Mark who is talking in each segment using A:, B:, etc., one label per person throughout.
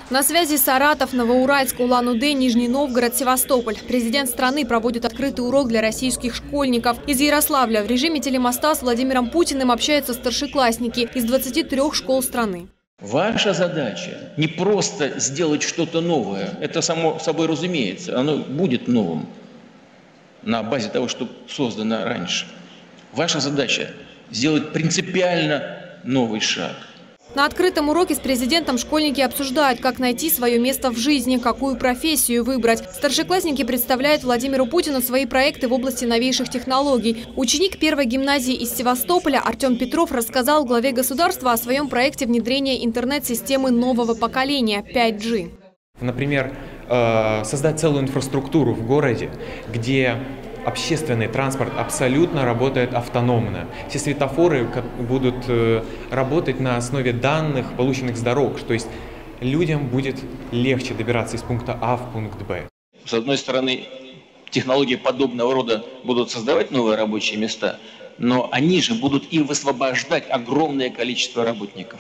A: На связи Саратов, Новоуральск, Улан-Удэ, Нижний Новгород, Севастополь. Президент страны проводит открытый урок для российских школьников. Из Ярославля в режиме телемоста с Владимиром Путиным общаются старшеклассники из 23 школ страны.
B: Ваша задача не просто сделать что-то новое. Это само собой разумеется. Оно будет новым на базе того, что создано раньше. Ваша задача сделать принципиально новый шаг.
A: На открытом уроке с президентом школьники обсуждают, как найти свое место в жизни, какую профессию выбрать. Старшеклассники представляют Владимиру Путину свои проекты в области новейших технологий. Ученик первой гимназии из Севастополя Артем Петров рассказал главе государства о своем проекте внедрения интернет-системы нового поколения 5G.
C: Например, создать целую инфраструктуру в городе, где общественный транспорт абсолютно работает автономно. Все светофоры будут работать на основе данных, полученных с дорог. То есть людям будет легче добираться из пункта А в пункт Б.
B: С одной стороны, технологии подобного рода будут создавать новые рабочие места, но они же будут и высвобождать огромное количество работников.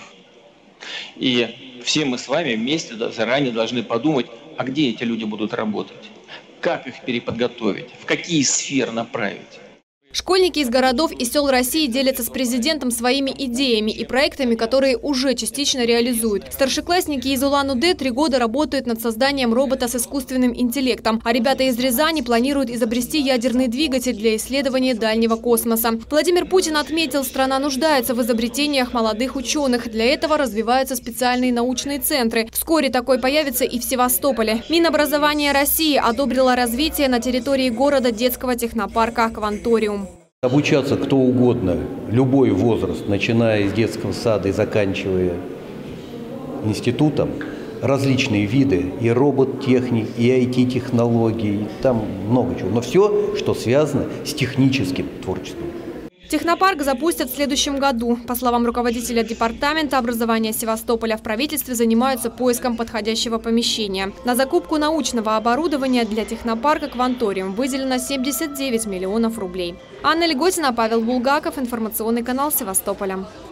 B: И все мы с вами вместе заранее должны подумать, а где эти люди будут работать. Как их переподготовить, в какие сферы направить.
A: Школьники из городов и сел России делятся с президентом своими идеями и проектами, которые уже частично реализуют. Старшеклассники из Улан-Удэ 3 года работают над созданием робота с искусственным интеллектом, а ребята из Рязани планируют изобрести ядерный двигатель для исследования дальнего космоса. Владимир Путин отметил, страна нуждается в изобретениях молодых ученых. Для этого развиваются специальные научные центры. Вскоре такой появится и в Севастополе. Минобразование России одобрило развитие на территории города детского технопарка «Кванториум».
D: Обучаться кто угодно, любой возраст, начиная из детского сада и заканчивая институтом, различные виды и робототехник, и IT-технологий, там много чего. Но все, что связано с техническим творчеством.
A: Технопарк запустят в следующем году. По словам руководителя департамента образования Севастополя, в правительстве занимаются поиском подходящего помещения. На закупку научного оборудования для технопарка «Кванториум» выделено 79 миллионов рублей. Анна Леготина, Павел Булгаков, информационный канал Севастополя.